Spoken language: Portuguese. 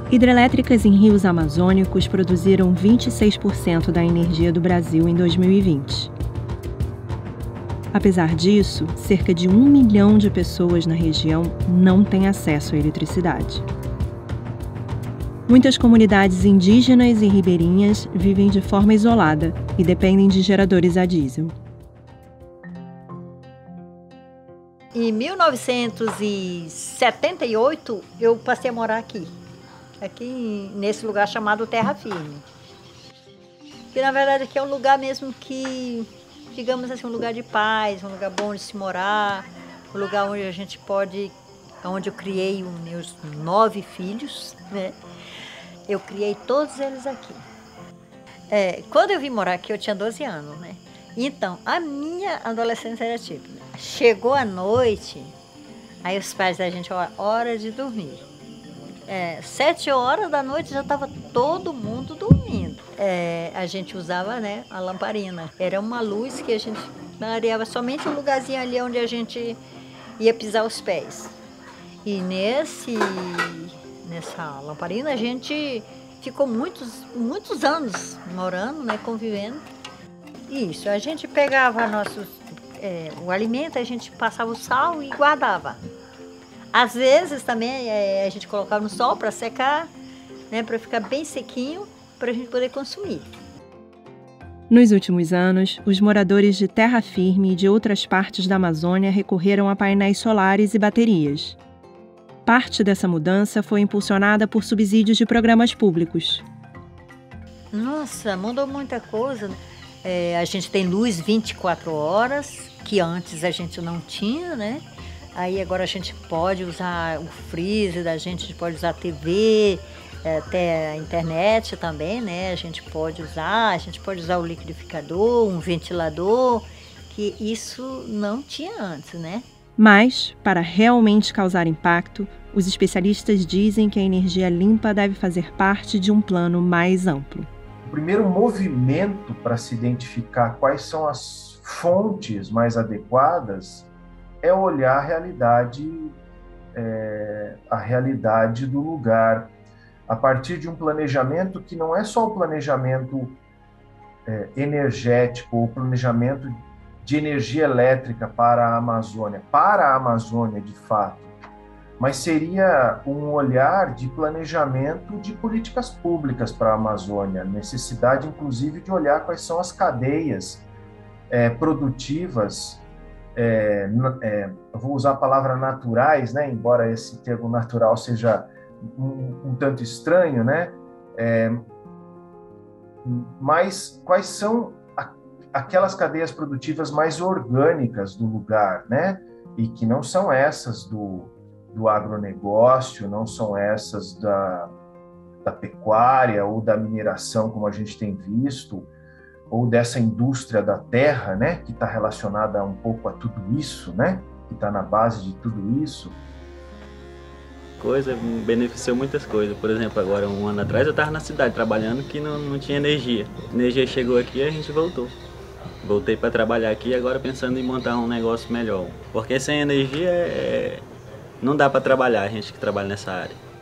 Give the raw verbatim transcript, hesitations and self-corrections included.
Hidrelétricas em rios amazônicos produziram vinte e seis por cento da energia do Brasil em dois mil e vinte. Apesar disso, cerca de um milhão de pessoas na região não têm acesso à eletricidade. Muitas comunidades indígenas e ribeirinhas vivem de forma isolada e dependem de geradores a diesel. Em mil novecentos e setenta e oito, eu passei a morar aqui, aqui nesse lugar chamado Terra Firme. Que na verdade aqui é um lugar mesmo que, digamos assim, um lugar de paz, um lugar bom de se morar, um lugar onde a gente pode, onde eu criei os meus nove filhos, né? Eu criei todos eles aqui. É, quando eu vim morar aqui, eu tinha doze anos, né? Então, a minha adolescência era típica. Chegou a noite, aí os pais da gente, ó, hora de dormir. É, sete horas da noite já estava todo mundo dormindo. É, a gente usava, né, a lamparina. Era uma luz que a gente clareava somente um lugarzinho ali onde a gente ia pisar os pés. E nesse, nessa lamparina a gente ficou muitos, muitos anos morando, né, convivendo. Isso, a gente pegava nossos, é, o alimento, a gente passava o sal e guardava. Às vezes também é, a gente colocava no sol para secar, né, para ficar bem sequinho, para a gente poder consumir. Nos últimos anos, os moradores de Terra Firme e de outras partes da Amazônia recorreram a painéis solares e baterias. Parte dessa mudança foi impulsionada por subsídios de programas públicos. Nossa, mudou muita coisa. É, a gente tem luz vinte e quatro horas, que antes a gente não tinha, né? Aí agora a gente pode usar o freezer da gente, a gente pode usar a T V, é, até a internet também, né? A gente pode usar, a gente pode usar o liquidificador, um ventilador, que isso não tinha antes, né? Mas, para realmente causar impacto, os especialistas dizem que a energia limpa deve fazer parte de um plano mais amplo. O primeiro movimento para se identificar quais são as fontes mais adequadas é olhar a realidade, é, a realidade do lugar, a partir de um planejamento que não é só o planejamento é, energético, ou planejamento de energia elétrica para a Amazônia, para a Amazônia de fato, mas seria um olhar de planejamento de políticas públicas para a Amazônia, necessidade inclusive de olhar quais são as cadeias é, produtivas, é, é, eu vou usar a palavra naturais, né? Embora esse termo natural seja um, um tanto estranho, né? É, mas quais são a, aquelas cadeias produtivas mais orgânicas do lugar, né? E que não são essas do do agronegócio, não são essas da, da pecuária ou da mineração, como a gente tem visto, ou dessa indústria da terra, né, que está relacionada um pouco a tudo isso, né, que está na base de tudo isso. Coisa, beneficiou muitas coisas. Por exemplo, agora um ano atrás eu estava na cidade trabalhando que não, não tinha energia. A energia chegou aqui e a gente voltou. Voltei para trabalhar aqui agora pensando em montar um negócio melhor. Porque sem energia é... não dá para trabalhar, a gente que trabalha nessa área.